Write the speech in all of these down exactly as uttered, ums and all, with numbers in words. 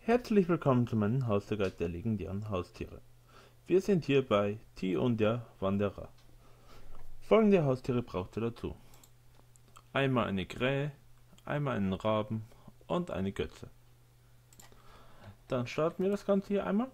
Herzlich willkommen zu meinem Haustierguide der legendären Haustiere. Wir sind hier bei Ti und der Wanderer. Folgende Haustiere braucht ihr dazu: einmal eine Krähe, einmal einen Raben und eine Götze. Dann starten wir das Ganze hier einmal.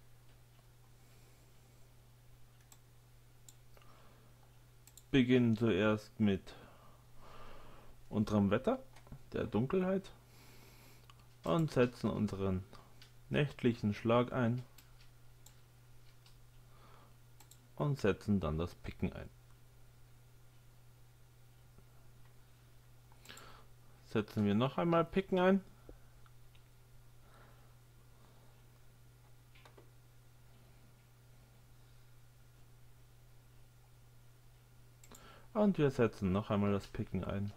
Beginnen zuerst mit unserem Wetter, der Dunkelheit, und setzen unseren nächtlichen Schlag ein und setzen dann das Picken ein. Setzen wir noch einmal Picken ein. Und wir setzen noch einmal das Picken ein.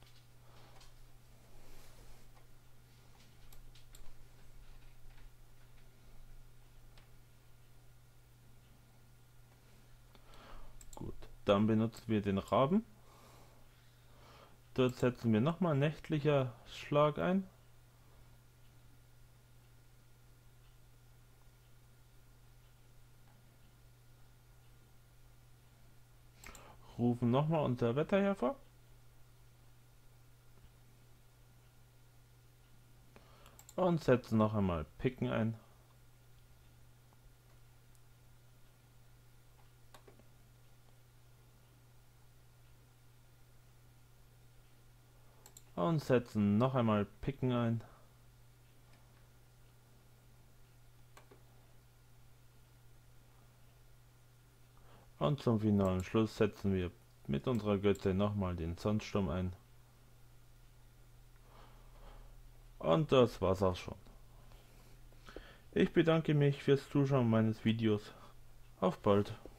Gut, dann benutzen wir den Raben. Dort setzen wir nochmal nächtlicher Schlag ein. Rufen nochmal unser Wetter hervor. Und setzen noch einmal Picken ein. Und setzen noch einmal Picken ein. Und zum finalen Schluss setzen wir mit unserer Götze nochmal den Sandsturm ein. Und das war's auch schon. Ich bedanke mich fürs Zuschauen meines Videos. Auf bald!